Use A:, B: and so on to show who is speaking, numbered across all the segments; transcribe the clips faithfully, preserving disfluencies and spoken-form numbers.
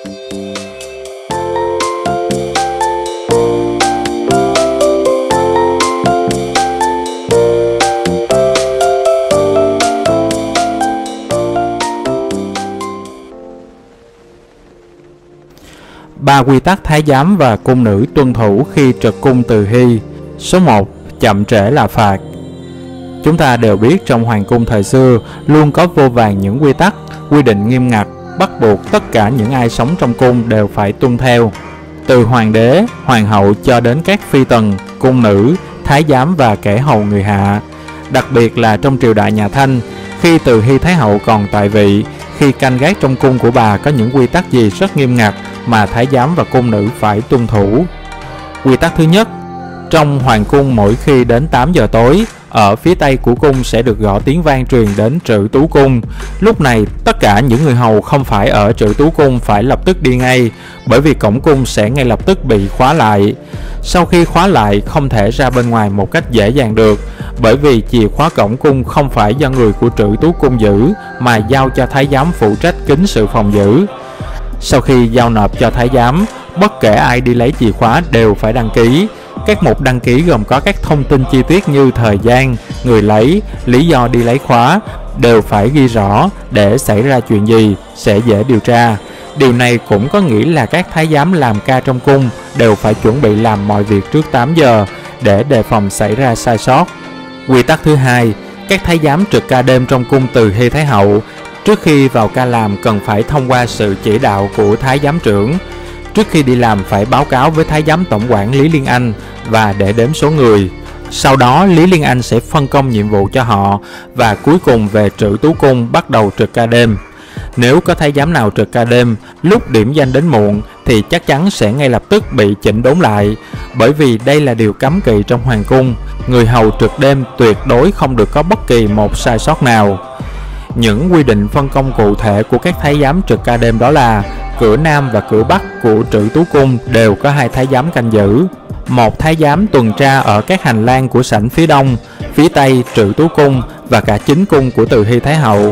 A: Ba quy tắc thái giám và cung nữ tuân thủ khi trực cung từ hy. Số một. Chậm trễ là phạt. Chúng ta đều biết trong hoàng cung thời xưa luôn có vô vàn những quy tắc, quy định nghiêm ngặt, bắt buộc tất cả những ai sống trong cung đều phải tuân theo. Từ hoàng đế, hoàng hậu cho đến các phi tần, cung nữ, thái giám và kẻ hầu người hạ. Đặc biệt là trong triều đại nhà Thanh, khi Từ Hy Thái hậu còn tại vị, khi canh gác trong cung của bà có những quy tắc gì rất nghiêm ngặt mà thái giám và cung nữ phải tuân thủ. Quy tắc thứ nhất, trong hoàng cung mỗi khi đến tám giờ tối, ở phía tây của cung sẽ được gõ tiếng vang truyền đến Trữ Tú cung. Lúc này, tất cả những người hầu không phải ở Trữ Tú cung phải lập tức đi ngay, bởi vì cổng cung sẽ ngay lập tức bị khóa lại. Sau khi khóa lại, không thể ra bên ngoài một cách dễ dàng được, bởi vì chìa khóa cổng cung không phải do người của Trữ Tú cung giữ, mà giao cho thái giám phụ trách kín sự phòng giữ. Sau khi giao nộp cho thái giám, bất kể ai đi lấy chìa khóa đều phải đăng ký. Các mục đăng ký gồm có các thông tin chi tiết như thời gian, người lấy, lý do đi lấy khóa, đều phải ghi rõ để xảy ra chuyện gì sẽ dễ điều tra. Điều này cũng có nghĩa là các thái giám làm ca trong cung đều phải chuẩn bị làm mọi việc trước tám giờ để đề phòng xảy ra sai sót. Quy tắc thứ hai, các thái giám trực ca đêm trong cung Từ Hy Thái hậu trước khi vào ca làm cần phải thông qua sự chỉ đạo của thái giám trưởng. Trước khi đi làm phải báo cáo với thái giám tổng quản Lý Liên Anh và để đếm số người. Sau đó Lý Liên Anh sẽ phân công nhiệm vụ cho họ và cuối cùng về Trữ Tú cung bắt đầu trực ca đêm. Nếu có thái giám nào trực ca đêm lúc điểm danh đến muộn thì chắc chắn sẽ ngay lập tức bị chỉnh đốn lại, bởi vì đây là điều cấm kỵ trong hoàng cung. Người hầu trực đêm tuyệt đối không được có bất kỳ một sai sót nào. Những quy định phân công cụ thể của các thái giám trực ca đêm đó là cửa Nam và cửa Bắc của Trữ Tú cung đều có hai thái giám canh giữ. Một thái giám tuần tra ở các hành lang của sảnh phía Đông, phía Tây Trữ Tú cung và cả chính cung của Từ Hy Thái hậu.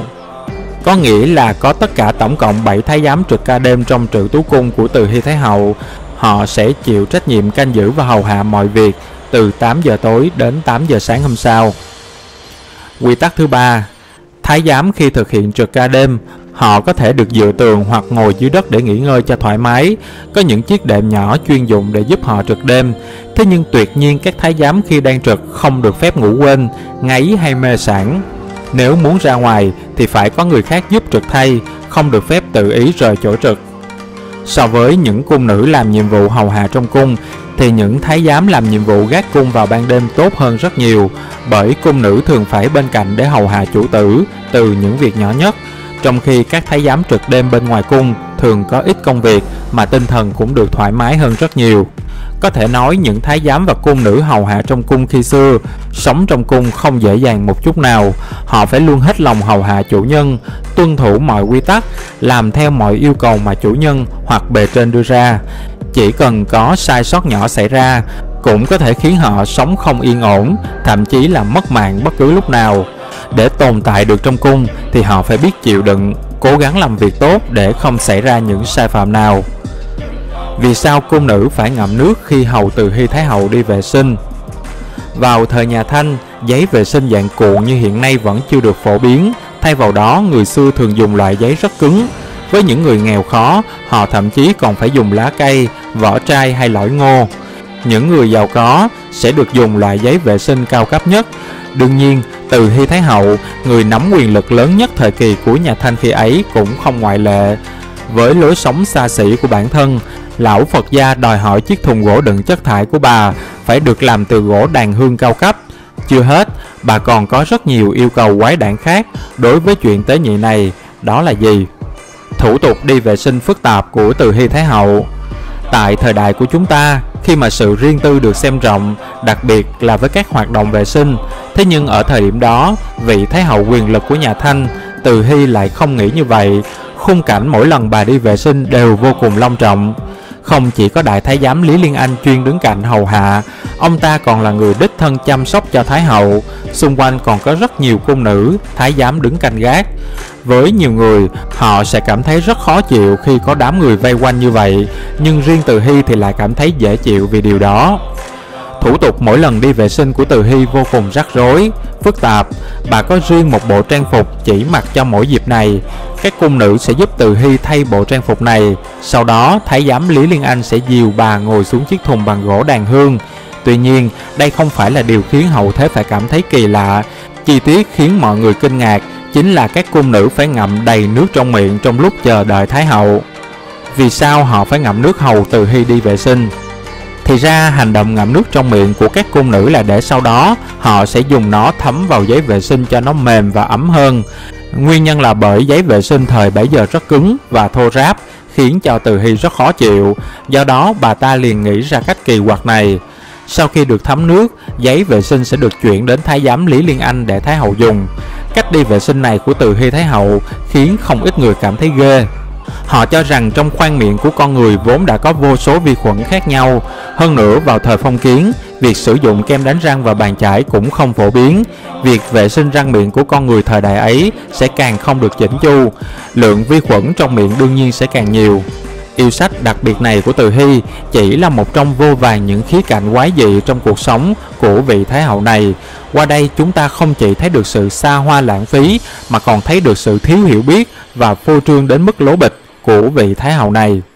A: Có nghĩa là có tất cả tổng cộng bảy thái giám trực ca đêm trong Trữ Tú cung của Từ Hy Thái hậu. Họ sẽ chịu trách nhiệm canh giữ và hầu hạ mọi việc từ tám giờ tối đến tám giờ sáng hôm sau. Quy tắc thứ ba, thái giám khi thực hiện trực ca đêm, họ có thể được dựa tường hoặc ngồi dưới đất để nghỉ ngơi cho thoải mái. Có những chiếc đệm nhỏ chuyên dụng để giúp họ trực đêm. Thế nhưng tuyệt nhiên các thái giám khi đang trực không được phép ngủ quên, ngáy hay mê sảng. Nếu muốn ra ngoài thì phải có người khác giúp trực thay, không được phép tự ý rời chỗ trực. So với những cung nữ làm nhiệm vụ hầu hạ trong cung, thì những thái giám làm nhiệm vụ gác cung vào ban đêm tốt hơn rất nhiều, bởi cung nữ thường phải bên cạnh để hầu hạ chủ tử từ những việc nhỏ nhất, trong khi các thái giám trực đêm bên ngoài cung thường có ít công việc mà tinh thần cũng được thoải mái hơn rất nhiều. Có thể nói những thái giám và cung nữ hầu hạ trong cung khi xưa sống trong cung không dễ dàng một chút nào. Họ phải luôn hết lòng hầu hạ chủ nhân, tuân thủ mọi quy tắc, làm theo mọi yêu cầu mà chủ nhân hoặc bề trên đưa ra. Chỉ cần có sai sót nhỏ xảy ra cũng có thể khiến họ sống không yên ổn, thậm chí là mất mạng bất cứ lúc nào. Để tồn tại được trong cung thì họ phải biết chịu đựng, cố gắng làm việc tốt để không xảy ra những sai phạm nào. Vì sao cung nữ phải ngậm nước khi hầu Từ Hy Thái hậu đi vệ sinh? Vào thời nhà Thanh, giấy vệ sinh dạng cuộn như hiện nay vẫn chưa được phổ biến. Thay vào đó, người xưa thường dùng loại giấy rất cứng. Với những người nghèo khó, họ thậm chí còn phải dùng lá cây, vỏ chai hay lõi ngô. Những người giàu có sẽ được dùng loại giấy vệ sinh cao cấp nhất. Đương nhiên, Từ Hy Thái hậu, người nắm quyền lực lớn nhất thời kỳ của nhà Thanh khi ấy, cũng không ngoại lệ. Với lối sống xa xỉ của bản thân, lão Phật gia đòi hỏi chiếc thùng gỗ đựng chất thải của bà phải được làm từ gỗ đàn hương cao cấp. Chưa hết, bà còn có rất nhiều yêu cầu quái đản khác đối với chuyện tế nhị này. Đó là gì? Thủ tục đi vệ sinh phức tạp của Từ Hy Thái hậu. Tại thời đại của chúng ta, khi mà sự riêng tư được xem trọng, đặc biệt là với các hoạt động vệ sinh, thế nhưng ở thời điểm đó, vị Thái hậu quyền lực của nhà Thanh, Từ Hy lại không nghĩ như vậy. Khung cảnh mỗi lần bà đi vệ sinh đều vô cùng long trọng. Không chỉ có đại thái giám Lý Liên Anh chuyên đứng cạnh hầu hạ, ông ta còn là người đích thân chăm sóc cho thái hậu. Xung quanh còn có rất nhiều cung nữ, thái giám đứng canh gác. Với nhiều người, họ sẽ cảm thấy rất khó chịu khi có đám người vây quanh như vậy, nhưng riêng Từ Hy thì lại cảm thấy dễ chịu vì điều đó. Thủ tục mỗi lần đi vệ sinh của Từ Hy vô cùng rắc rối, phức tạp. Bà có riêng một bộ trang phục chỉ mặc cho mỗi dịp này. Các cung nữ sẽ giúp Từ Hy thay bộ trang phục này. Sau đó, thái giám Lý Liên Anh sẽ dìu bà ngồi xuống chiếc thùng bằng gỗ đàn hương. Tuy nhiên, đây không phải là điều khiến hậu thế phải cảm thấy kỳ lạ. Chi tiết khiến mọi người kinh ngạc chính là các cung nữ phải ngậm đầy nước trong miệng trong lúc chờ đợi thái hậu. Vì sao họ phải ngậm nước hầu Từ Hy đi vệ sinh? Thì ra hành động ngậm nước trong miệng của các cung nữ là để sau đó họ sẽ dùng nó thấm vào giấy vệ sinh cho nó mềm và ấm hơn. Nguyên nhân là bởi giấy vệ sinh thời bấy giờ rất cứng và thô ráp, khiến cho Từ Hy rất khó chịu. Do đó bà ta liền nghĩ ra cách kỳ quặc này. Sau khi được thấm nước, giấy vệ sinh sẽ được chuyển đến thái giám Lý Liên Anh để thái hậu dùng. Cách đi vệ sinh này của Từ Hy thái hậu khiến không ít người cảm thấy ghê. Họ cho rằng trong khoang miệng của con người vốn đã có vô số vi khuẩn khác nhau. Hơn nữa, vào thời phong kiến, việc sử dụng kem đánh răng và bàn chải cũng không phổ biến. Việc vệ sinh răng miệng của con người thời đại ấy sẽ càng không được chỉnh chu. Lượng vi khuẩn trong miệng đương nhiên sẽ càng nhiều. Yêu sách đặc biệt này của Từ Hy chỉ là một trong vô vàn những khía cạnh quái dị trong cuộc sống của vị thái hậu này. Qua đây chúng ta không chỉ thấy được sự xa hoa lãng phí mà còn thấy được sự thiếu hiểu biết và phô trương đến mức lố bịch của vị thái hậu này.